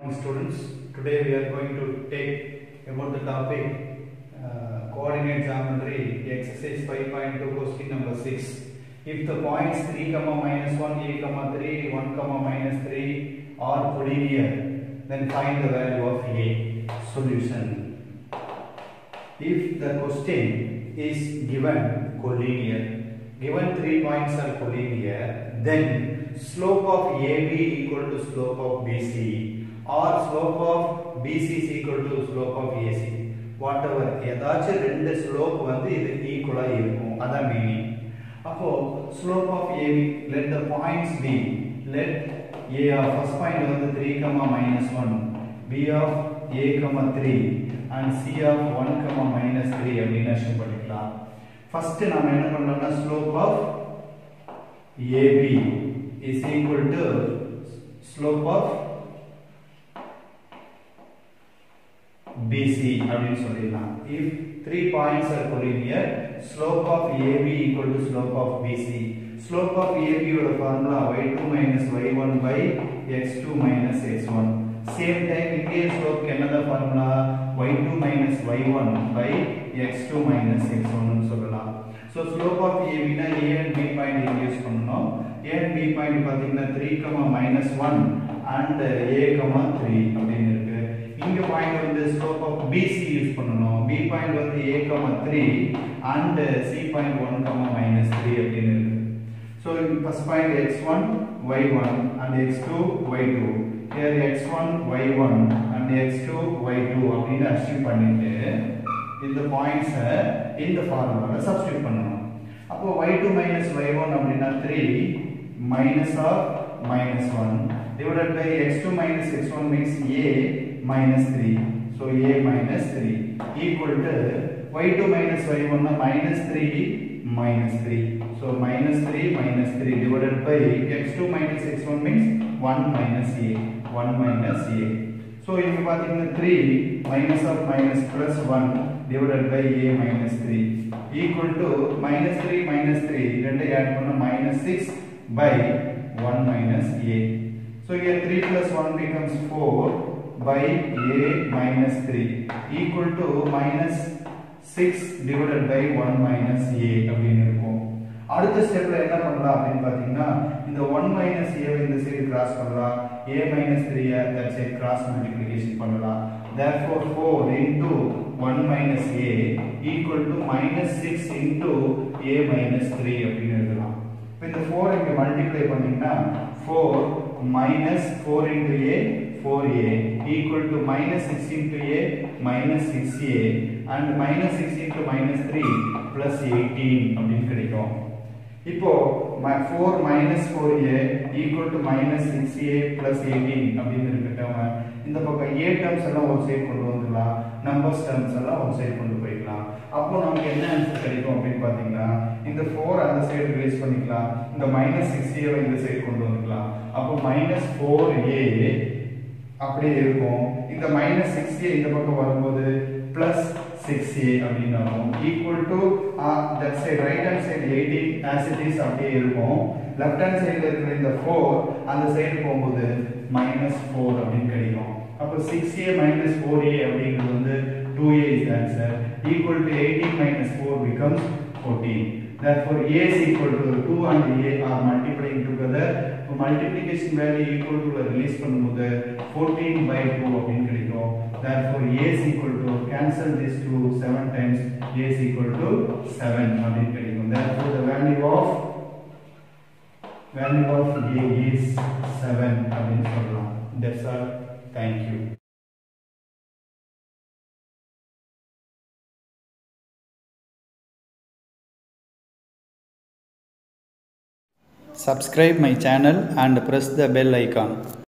Students, today we are going to take about the topic coordinate geometry exercise 5.2 question number 6. If the points 3, minus 1, a, 3, 1, minus 3 are collinear, then find the value of a. Solution. If the question is given collinear, given 3 points are collinear, then slope of AB equal to slope of BC or slope of BC is equal to slope of AC. Whatever, ஏதாச்சும் ரெண்டு slope வந்து இது ஈக்குவலா இருக்கும். அதான் meaning. அப்போ slope of AB, let the points be, let A of first point வந்து 3, minus 1, B of A, 3 and C of 1, minus 3 அப்படின்னு அஷ்யூம் பண்ணிக்கலாம். ஃபர்ஸ்ட் நாம என்ன பண்ணோம்னா slope of AB is equal to slope of BC அப்படின்னு சொல்லிடலாம். If 3 points are collinear, slope of AB equal to slope of BC. Slope of AB ஓட formula y2 minus y1 by x2 minus x1. Same time இங்கே ஸ்லோப்க்கு என்னது formula y2 minus y1 by x2 minus x1 னு சொல்லலாம். So slope of AB னா A and B point இங்க use பண்ணனும். A and B point பாத்தீங்கன்னா 3, minus 1 and A, 3 அப்படினு இருக்கு. இங்க பாயிண்ட் வந்து ஸ்லோப் ஆஃப் BC யூஸ் பண்ணனும். B பாயிண்ட் வந்து A, 3 and C point 1, minus 3 அப்படினு இருக்கு. So first point x1 y1 and x2 y2. Here x1 y1 and x2 y2 அப்படினு அஷ்யூம் பண்ணிட்டு இந்த பாயிண்ட்ஸ் இந்த ஃபார்முலால சப்ஸ்டிட்யூட் பண்ணனும். அப்போ y2 minus y1 அப்படினா 3 minus of minus 1 divided by x2 minus x1 means a minus 3. So a minus 3 equal to y2 minus y1 minus 3 minus 3. So minus 3 minus 3 divided by x2 minus x1 means 1 minus a. 1 minus a. So இங்க பாத்தீங்கன்னா 3 minus of minus plus 1 divided by a minus 3 equal to minus 3 minus 3 ரெண்டை add பண்ணா minus 6 by 1 minus a. So here 3 plus 1 becomes 4 by a minus 3 equal to minus 6 divided by 1 minus a அப்படினு இருக்கும். அடுத்த ஸ்டெப்ல என்ன பண்ணலாம் அப்படினு பாத்தீங்கன்னா இந்த 1 minus a வை இந்த சைடு கிராஸ் பண்ணலாம். a minus 3 that side cross multiplication பண்ணலாம். Therefore 4 into 1 minus a equal to minus 6 into a minus 3 அப்படினு எழுதலாம். இப்போ இந்த 4 இங்க மல்டிப்ளை பண்ணீங்கன்னா 4 minus 4 into a 4a equal to minus 6 into a minus 6a and minus 6 into minus 3 plus 18 அப்படினு கிடைக்கும். இப்போ 4 minus 4a equal to minus 6a plus 18 அப்படினு இருக்கட்டும். இந்த பக்கம் a டர்ம்ஸ் எல்லாம் ஒரு சைடு கொண்டு வந்துடலாம், நம்பர்ஸ் டர்ம்ஸ் எல்லாம் ஒரு சைடு கொண்டு போய்க்கலாம். அப்போ நமக்கு என்ன ஆன்சர் கிடைக்கும் அப்படினு பாத்தீங்கன்னா இந்த 4 அந்த சைடு ரிலீஸ் பண்ணிக்கலாம், இந்த minus 6a வை இந்த சைடு கொண்டு வந்துடலாம். அப்போ minus 4a அப்படியே இருக்கும். இந்த minus 6a இந்த பக்கம் வரும்போது plus 6a அப்படினா ஆகும் equal to that side right hand side 18 as it is அப்படியே இருக்கும். left hand side இருக்கிற இந்த 4 அந்த சைடு போகும்போது minus 4 அப்படினு கிடைக்கும். அப்ப 6a minus 4a அப்படிங்கிறது வந்து 2a is the answer equal to 18 minus 4 becomes 14. Therefore a is equal to 2 and a are multiplying together. Multiplication value equal to release பண்ணும்போது 14 by 2 அப்படினு கிடைக்கும். Therefore a is equal to cancel this 2 7 times a is equal to 7 அப்படினு கிடைக்கும். Therefore the value of a is 7 அப்படினு சொல்லலாம். That's all. Thank you. Subscribe my channel and press the bell icon.